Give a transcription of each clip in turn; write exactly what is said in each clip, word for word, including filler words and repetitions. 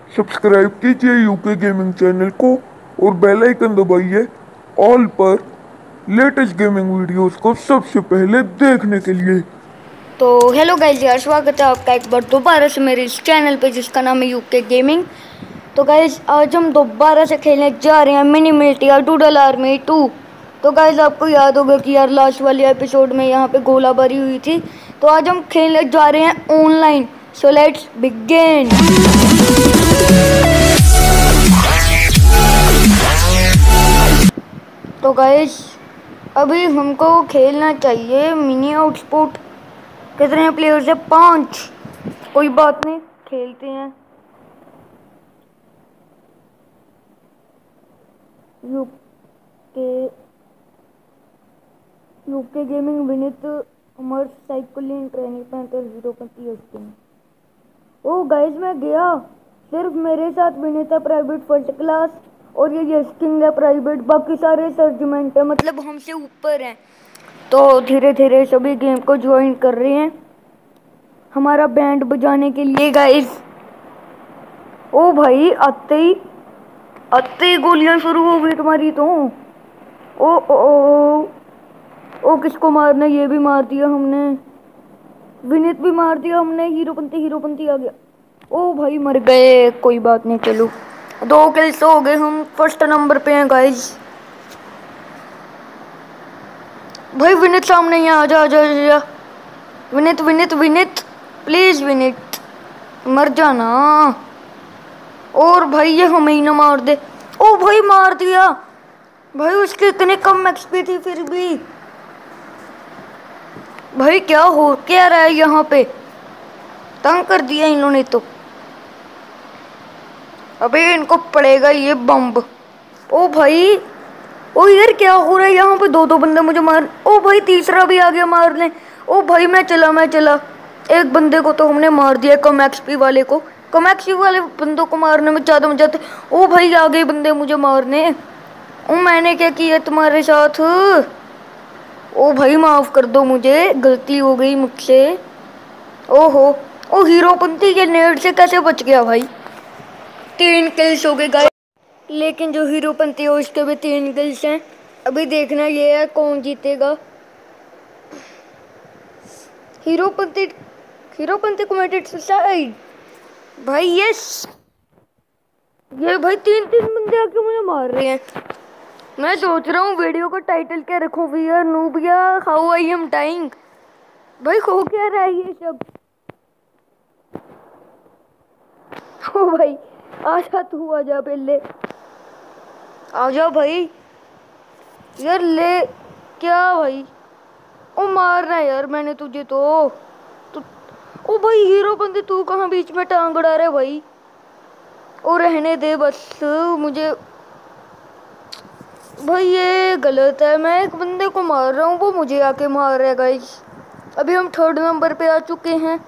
Subscribe कीजिए UK gaming channel को और बेल आइकन दबाइए ऑल पर लेटेस्ट गेमिंग वीडियोस को सबसे पहले देखने के लिए। तो हेलो गाइज यार, स्वागत है आपका एक बार दोबारा से मेरे इस चैनल पे जिसका नाम है यूके गेमिंग। तो गाइज आज हम दोबारा से खेलने जा रहे हैं mini militia doodle army two. तो गाइज आपको याद होगा कि यार लास्ट वाले एपिसोड में यहाँ पे गोलाबारी हुई थी, तो आज हम खेलने जा रहे हैं ऑनलाइन। So let's begin. तो गाइज अभी हमको खेलना चाहिए मिनी आउटस्पोर्ट। कितने प्लेयर्स है? पांच। कोई बात नहीं, खेलते हैं। UK UK gaming Vinit Amar cycling training पैंतीस जीरो पैंतीस। ओ गाइस मैं गया, सिर्फ मेरे साथ विनित है प्राइवेट फर्स्ट क्लास, और ये यस्किंग है प्राइवेट, बाकी सारे सर्जिमेंट है, मतलब हमसे ऊपर हैं। तो धीरे धीरे सभी गेम को ज्वाइन कर रहे हैं हमारा बैंड बजाने के लिए गाइस। ओ भाई आते ही आते ही गोलियां शुरू हो गई तुम्हारी तो। ओ ओ ओ ओ किसको मारना? ये भी मार दिया हमने, विनीत भी मार दिया हमने। हीरोपंती हीरोपंती आ गया। ओ भाई मर गए, कोई बात नहीं, चलो दो किल्स हो गए, हम फर्स्ट नंबर पे हैं गाइस। भाई विनीत सामने ही आ जा, जा, जा, जा। विनीत विनीत विनीत प्लीज विनीत मर जाना। और भाई ये हमें ही ना मार दे। ओ भाई मार दिया भाई, उसके इतने कम एक्सपी थी फिर भी। भाई क्या हो क्या रहा है यहाँ पे? तंग कर दिया इन्होंने तो। अबे इनको पड़ेगा ये बम्ब। ओ भाई, ओ यार क्या हो रहा है यहाँ पे? दो दो बंदे मुझे मार। ओ भाई तीसरा भी आ गया मारने। ओ भाई मैं चला मैं चला एक बंदे को तो हमने मार दिया, कम एक्सपी वाले को। कम एक्सपी वाले बंदों को मारने में ज्यादा मजा आता है। ओ भाई आ गए बंदे मुझे मारने। ओ मैंने क्या किया तुम्हारे साथ? ओ भाई माफ कर दो, मुझे गलती हो गई मुझसे। ओहो, ओ हीरोपंती के नेट से कैसे बच गया भाई? तीन किल्स हो गए गाइस, लेकिन जो हीरोपंती है उसके भी तीन किल्स हैं। अभी देखना ये है कौन जीतेगा। Heropanti Heropanti committed suicide. भाई यस, ये भाई तीन तीन बंदे आके मुझे मार रहे हैं। मैं सोच रहा हूँ वीडियो का टाइटल क्या रखूं, वी आर नूबिया हाउ आई एम डाइंग। भाई हो क्या रहा है ये सब? ओ भाई आजा, तू आजा पहले, आजा भाई। यार ले क्या भाई? ओ मारना यार मैंने तुझे तो, तु, ओ भाई हीरो बंदे तू कहाँ बीच में टांग अड़ा रहा है भाई? ओ रहने दे बस मुझे। भाई ये गलत है, मैं एक बंदे को मार रहा हूँ, वो मुझे आके मार रहा है गाइस। अभी हम थर्ड नंबर पे आ चुके हैं।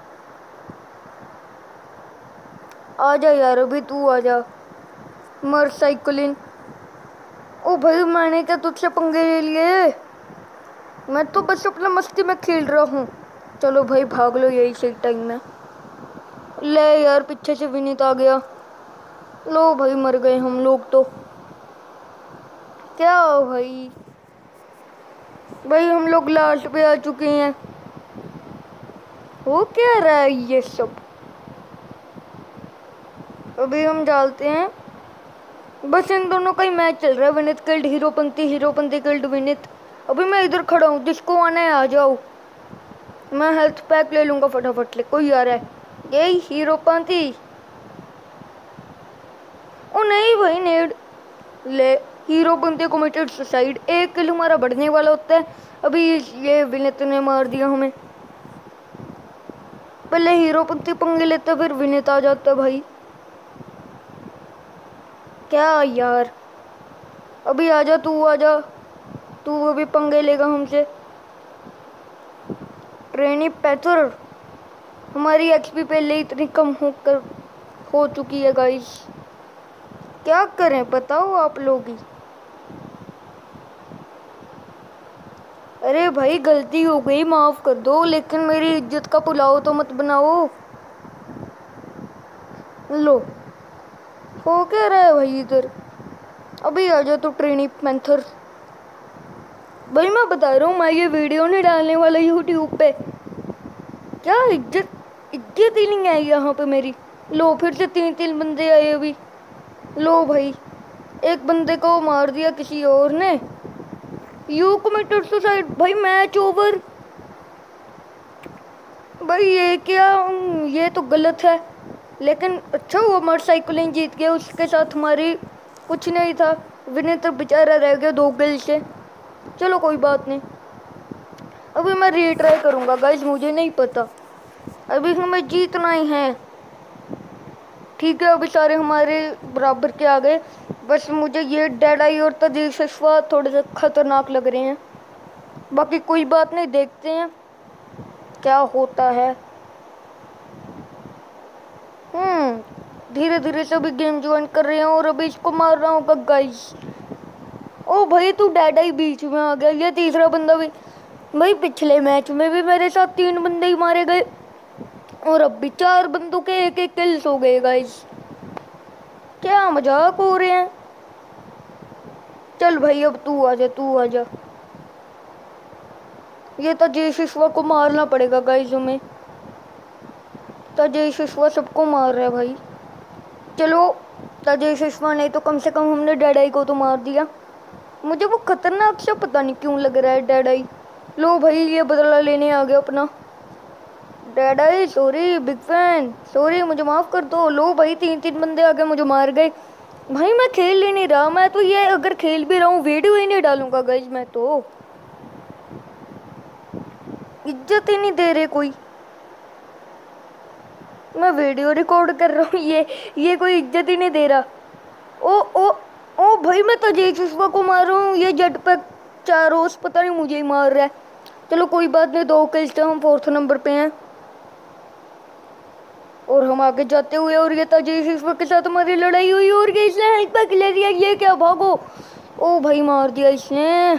आजा यार, अभी तू आजा मर साइकिलिन। ओ भाई मैंने क्या तुझसे पंगे ले लिए? मैं तो बस अपना मस्ती में खेल रहा हूँ। चलो भाई भाग लो यही सही टाइम में। ले यार पीछे से विनीत आ गया। लो भाई मर गए हम लोग तो। क्या हो भाई? भाई हम लोग लास्ट पे आ चुके हैं। हो क्या रहा है ये सब? अभी हम डालते हैं, बस इन दोनों का ही मैच चल रहा है। Vineet killed Heropanti, Heropanti killed Vineet. अभी मैं इधर खड़ा हूँ, जिसको आना है आ जाओ। मैं हेल्थ पैक ले लूंगा फटाफट। ले कोई आ रहा है, यही हीरोपंती। ओ नहीं भाई नेड ले, हीरोपंती कमिटेड सुसाइड। एक किल हमारा बढ़ने वाला होता है। अभी ये विनीत ने मार दिया हमें। पहले हीरोपंती पंगे लेता, फिर विनीत आ जाता भाई। क्या यार? अभी आजा तू, आजा तू, अभी पंगे लेगा हमसे। ट्रेनी पैथर, हमारी एक्सपी पहले इतनी कम हो कर हो चुकी है गाइस। क्या करें बताओ आप लोग ही। अरे भाई गलती हो गई, माफ कर दो, लेकिन मेरी इज्जत का पुलाव तो मत बनाओ। लो हो क्या रहा है भाई इधर? अभी आ जा तो ट्रेनी पैंथर। भाई मैं बता रहा हूँ, मैं ये वीडियो नहीं डालने वाला यूट्यूब पे। क्या इज्जत इज्जत ही नहीं आई यहाँ पे मेरी। लो फिर से तीन तीन बंदे आए अभी। लो भाई, एक बंदे को मार दिया किसी और ने। You committed suicide. भाई मैच ओवर। भाई ये क्या, ये तो गलत है। लेकिन अच्छा हुआ मोटरसाइकिलिंग जीत गया, उसके साथ हमारी कुछ नहीं था। विनेत तो बेचारा रह गया दो किल से। चलो कोई बात नहीं, अभी मैं रीट्राई करूँगा गाइज, मुझे नहीं पता। अभी हमें जीतना ही है। ठीक है, अभी सारे हमारे बराबर के आ गए। बस मुझे ये डेड आई और तजीशवा थोड़े से खतरनाक लग रहे हैं। बाकी कोई बात नहीं, देखते हैं क्या होता है। हम्म धीरे धीरे सभी गेम ज्वाइन कर रहे हैं और अभी इसको मार रहा हूँ गाइस। ओ भाई तू डेड आई बीच में आ गया। ये तीसरा बंदा भी। भाई पिछले मैच में भी मेरे साथ तीन बंदे ही मारे गए और अब भी चार बंदों के एक एक किल्स हो गए गाइस। क्या मजाक हो रहे हैं। चल भाई अब तू आजा, तू आजा। ये तजय शिशवा को मारना पड़ेगा गाइस हमें। तजय शिशवा सबको मार रहा है भाई। चलो तजय शिशवा नहीं तो कम से कम हमने डेडाई को तो मार दिया। मुझे वो खतरनाक सा पता नहीं क्यों लग रहा है डेडाई। लो भाई ये बदला लेने आ गया अपना। डेडाई सॉरी, बिग फैन सॉरी, मुझे माफ कर दो। लो भाई तीन तीन बंदे आके मुझे मार गए। भाई मैं खेल ही नहीं रहा। मैं तो ये अगर खेल भी रहा हूँ वीडियो ही नहीं डालूंगा गाइज। मैं तो इज्जत ही नहीं दे रहे कोई। मैं वीडियो रिकॉर्ड कर रहा हूँ, ये ये कोई इज्जत ही नहीं दे रहा। ओ ओ ओ भाई मैं तो जय शिशवा को मार रहा हूँ। ये जट पे चार रोज पता नहीं मुझे ही मार रहा है। चलो कोई बात नहीं, दो किल्स हम फोर्थ नंबर पे हैं और हम आगे जाते हुए। और ये तजय शिशवा के साथ हमारी लड़ाई हुई और ये इसने एक पैक ले लिया। ये क्या, भागो। ओ भाई मार दिया इसने।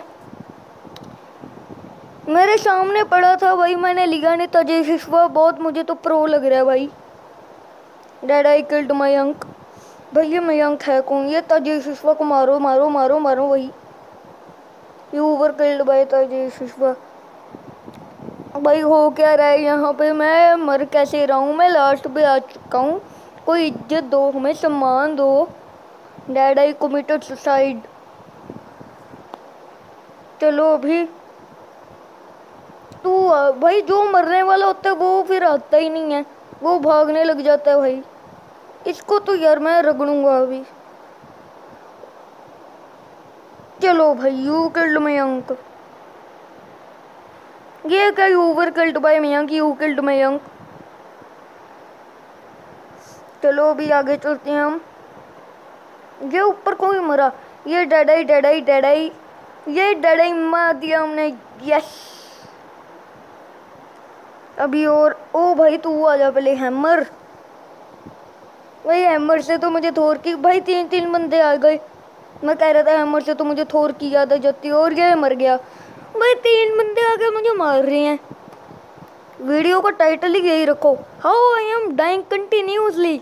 मेरे सामने पड़ा था भाई, मैंने लिया नहीं। तजय शिशवा बहुत मुझे तो प्रो लग रहा है भाई। Dead I killed Mayank. भाई ये मयंक है कौन? ये तजय शिशवा को मारो मारो मारो मारो। वही यू ओवर किल्ड बाय तजय शिशवा। भाई हो क्या रहा है यहाँ पे? मैं मर कैसे रहा हूँ? मैं लास्ट पे आ चुका हूँ। कोई इज्जत दो, हमें सम्मान दो। Dad I committed suicide. चलो अभी तू भाई, जो मरने वाला होता है वो फिर आता ही नहीं है, वो भागने लग जाता है भाई। इसको तो यार मैं रगड़ूंगा अभी। चलो भाई यू किल्ड मयंक। ये क्या, you over killed by Mayank, you killed Mayank. चलो अभी आगे चलते हैं हम। ये ऊपर कोई मरा। ये डेडाई डेडाई डेडाई। ये डेडाई मार दिया हमने। यस। अभी और ओ भाई तू आ जा पहले। हैमर भाई, हैमर से तो मुझे थोर की। भाई तीन तीन बंदे आ गए। मैं कह रहा था हैमर से तो मुझे थोर की याद आ जाती और ये मर गया। भाई तीन बंदे आ गए मुझे मार रहे हैं। वीडियो का टाइटल ही यही रखो, how I am dying continuously.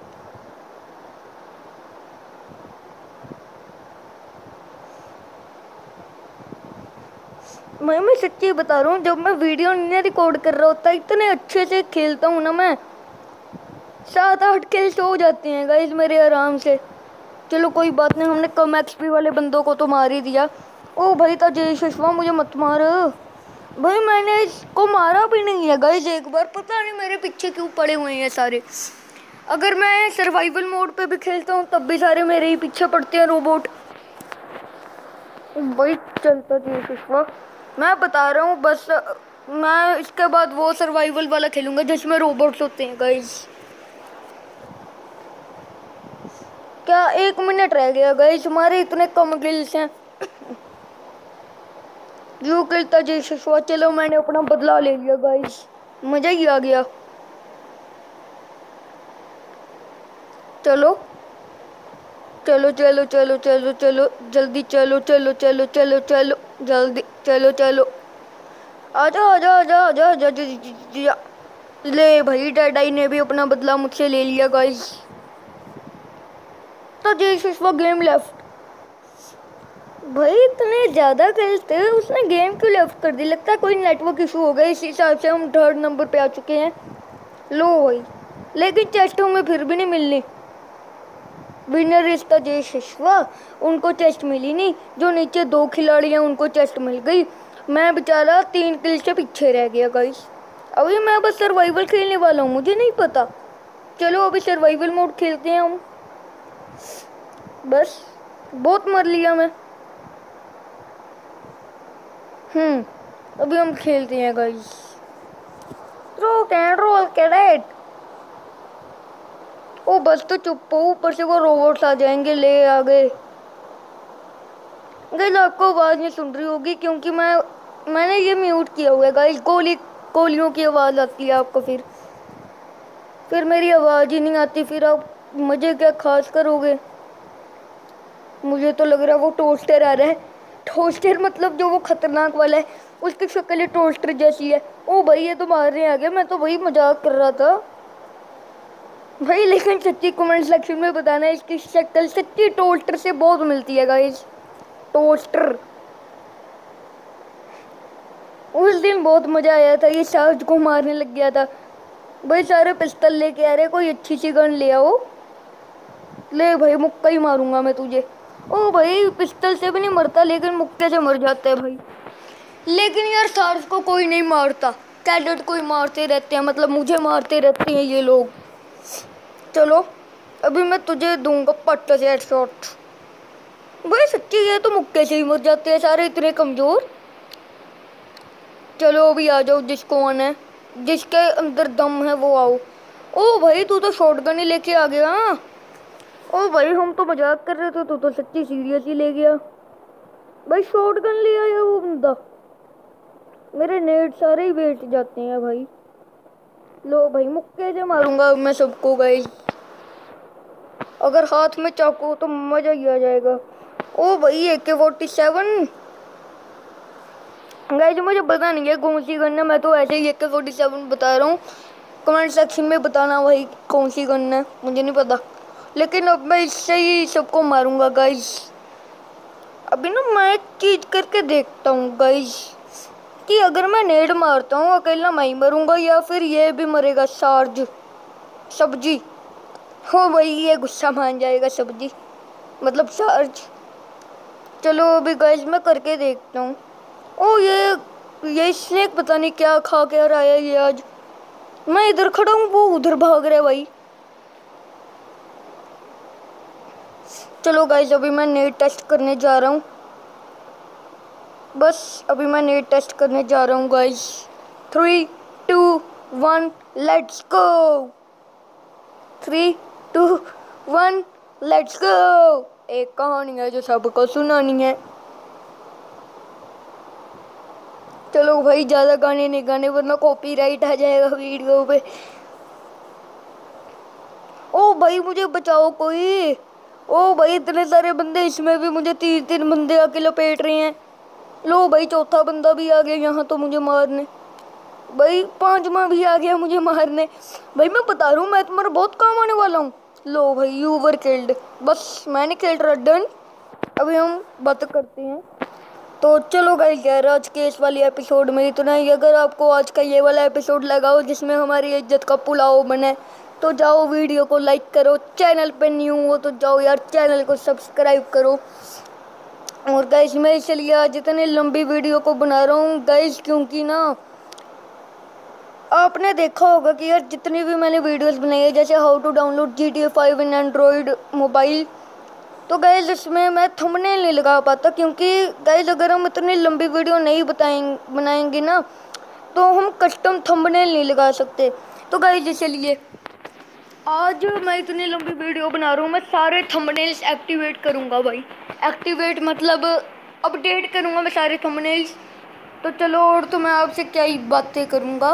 मैं मैं सच्ची बता रहा हूँ, जब मैं वीडियो नहीं रिकॉर्ड कर रहा होता इतने अच्छे से खेलता हूँ ना मैं। सात आठ किल्स हो जाते हैं गाइस मेरे आराम से। चलो कोई बात नहीं, हमने कम एक्सपी वाले बंदों को तो मार ही दिया। ओ भाई तजय शिशवा मुझे मत मार भाई। मैंने इसको मारा भी नहीं है गाइस एक बार। पता नहीं मेरे पीछे क्यों पड़े हुए हैं सारे। अगर मैं सर्वाइवल मोड पे भी खेलता हूँ तब भी सारे मेरे ही पीछे पड़ते हैं रोबोट। भाई चलता तजय शिशवा, मैं बता रहा हूँ। बस मैं इसके बाद वो सर्वाइवल वाला खेलूंगा जिसमें रोबोट्स होते हैं गाइस। क्या एक मिनट रह गया गाइस, हमारे इतने कम किल्स हैं। You kill तजय Shishwa. चलो मैंने अपना बदला ले लिया गाइस, मजा ही आ गया। चलो चलो चलो चलो चलो चलो जल्दी चलो चलो चलो चलो चलो जल्दी चलो चलो। आजा आजा आजा आजा आजा। ले भाई डेडाई ने भी अपना बदला मुझसे ले लिया गाइस। था जयशिष्वा गेम लेफ्ट। भाई इतने ज़्यादा खेलते हैं, उसने गेम क्यों लेफ्ट कर दी? लगता है कोई नेटवर्क इशू हो गया, इस हिसाब से हम थर्ड नंबर पे आ चुके हैं। लो भाई, लेकिन चेस्ट हमें फिर भी नहीं मिलनी। विनर रिश्ता जयशिष्वा, उनको चेस्ट मिली नहीं। जो नीचे दो खिलाड़ी हैं उनको चेस्ट मिल गई। मैं बेचारा तीन किल से पीछे रह गया गाइस। अभी मैं बस सर्वाइवल खेलने वाला हूँ, मुझे नहीं पता। चलो अभी सर्वाइवल मोड खेलते हैं हम। बस बहुत मर लिया मैं। हम्म अभी हम खेलते हैं guys. Rock and roll cadet. Oh बस तो चुप हो, ऊपर से वो रोबोट्स आ जाएंगे। ले आ गए गाइस। आपको आवाज़ नहीं सुन रही होगी क्योंकि मैं मैंने ये म्यूट किया हुआ है गाइस। गोली गोलियों की आवाज़ आती है आपको, फिर फिर मेरी आवाज़ ही नहीं आती, फिर आप मज़े क्या खास करोगे। मुझे तो लग रहा है वो टोस्टर आ रहा है। टोस्टर मतलब जो वो खतरनाक वाला है, उसकी शक्ल ही टोस्टर जैसी है। ओ भाई ये तो मारने आ गया, मैं तो वही मजाक कर रहा था भाई। लेकिन सच्ची कमेंट सेक्शन में बताना, इसकी शक्ल सच्ची टोस्टर से बहुत मिलती है गाइस। टोस्टर। उस दिन बहुत मजा आया था, ये शार्ज को मारने लग गया था भाई। सारे पिस्तल लेके आ रहे, कोई अच्छी सी गन ले आओ। ले भाई मुक्का ही मारूंगा मैं तुझे। ओ भाई पिस्तल से भी नहीं मरता, लेकिन मुक्के से मर जाता है भाई। लेकिन यार सार्स को कोई नहीं मारता, कैडेट को ही मारते रहते हैं, मतलब मुझे मारते रहते हैं ये लोग। चलो अभी मैं तुझे दूंगा पट्टे से हेडशॉट। भाई सच्ची ये तो मुक्के से ही मर जाते हैं सारे, इतने कमजोर। चलो अभी आ जाओ, जिसको आना है, जिसके अंदर दम है वो आओ। ओ भाई तू तो शॉटगन ही लेके आ गया। ओ भाई हम तो मजाक कर रहे थे, तू तो सच्ची सीरियस ही ले गया भाई। शॉटगन ले आया वो बंदा। मेरे नेट सारे ही वेस्ट जाते हैं भाई। लो भाई मुक्के से मारूंगा मैं सबको गाइस। अगर हाथ में चाकू हो तो मजा ही आ जाएगा। ओ भाई ए के फोर्टी सेवन गाइस, मुझे पता नहीं है कौन सी गन है, मैं तो ऐसे ही ए के फोर्टी सेवन बता रहा हूँ। कमेंट सेक्शन में बताना भाई कौन सी गन है, मुझे नहीं पता। लेकिन अब मैं इससे ही सबको मारूंगा गाइस। अभी ना मैं एक चीज करके देखता हूँ गाइस, कि अगर मैं नेड मारता हूँ अकेला मैं ही मरूंगा या फिर ये भी मरेगा। शार्ज सब्जी हो भाई, ये गुस्सा मान जाएगा सब्जी मतलब शार्ज। चलो अभी गाइस मैं करके देखता हूँ। ओ ये ये स्नेक पता नहीं क्या खा के रहा है ये आज। मैं इधर खड़ा हूँ, वो उधर भाग रहा है भाई। चलो गाइस अभी मैं नेट टेस्ट करने जा रहा हूँ। बस अभी मैं नेट टेस्ट करने जा रहा हूँ guys. Three two one let's go. Three two one let's go. एक कहानी है जो सबको सुनानी है। चलो भाई ज़्यादा गाने नहीं गाने वरना कॉपीराइट आ जाएगा वीडियो पे। ओ भाई मुझे बचाओ कोई। ओ भाई इतने सारे बंदे, इसमें भी मुझे तीन तीन बंदे आके लपेट रहे हैं। लो भाई चौथा बंदा भी आ गया यहाँ तो मुझे मारने। भाई पांचवा भी आ गया मुझे मारने। भाई मैं बता रहा हूँ मैं तुम्हारा बहुत काम आने वाला हूँ। लो भाई यू वर किल्ड। बस मैंने खेल रहा डन। अभी हम बात करते हैं। तो चलो गाइस यार आज के इस वाली एपिसोड में इतना ही। अगर आपको आज का ये वाला एपिसोड लगा हो जिसमें हमारी इज्जत का पुलाव बने तो जाओ वीडियो को लाइक करो। चैनल पे न्यू हो तो जाओ यार चैनल को सब्सक्राइब करो। और गाइस मैं इसलिए आज इतनी लंबी वीडियो को बना रहा हूँ गाइस, क्योंकि ना आपने देखा होगा कि यार जितनी भी मैंने वीडियोस बनाई है, जैसे how to download G T A five in Android mobile, तो गाइस इसमें मैं थंबनेल नहीं लगा पाता। क्योंकि गाइस अगर हम इतनी लंबी वीडियो नहीं बताएंगे बनाएंगे ना तो हम कस्टम थंबनेल नहीं लगा सकते। तो गाइस इसलिए आज मैं इतनी लंबी वीडियो बना रहा हूँ, मैं सारे थंबनेल्स एक्टिवेट करूँगा भाई। एक्टिवेट मतलब अपडेट करूँगा मैं सारे थंबनेल्स। तो चलो और तो मैं आपसे क्या ही बातें करूँगा,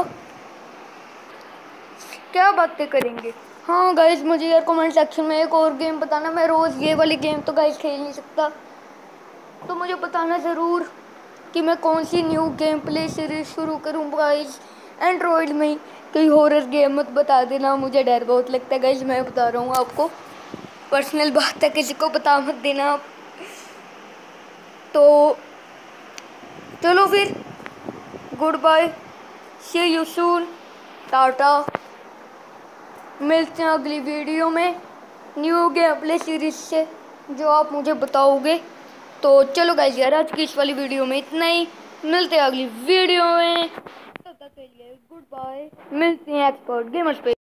क्या बातें करेंगे। हाँ गाइस मुझे यार कमेंट सेक्शन में एक और गेम बताना। मैं रोज़ ये वाली गेम तो गाइस खेल नहीं सकता, तो मुझे बताना ज़रूर कि मैं कौन सी न्यू गेम प्ले सीरीज शुरू करूँ गाइस एंड्रॉयड में। कोई हॉरर गेम मत बता देना, मुझे डर बहुत लगता है गाइस, मैं बता रहा हूँ आपको। पर्सनल बात है, किसी को बता मत देना आप। तो चलो फिर, good bye, see you soon, tata. मिलते हैं अगली वीडियो में न्यू गेम प्ले सीरीज से, जो आप मुझे बताओगे। तो चलो गाइस यार, आज की इस वाली वीडियो में इतना ही। मिलते हैं अगली वीडियो में, तब तक के लिए गुड बाय। मिलते हैं एक्सपर्ट गेमर्स पे।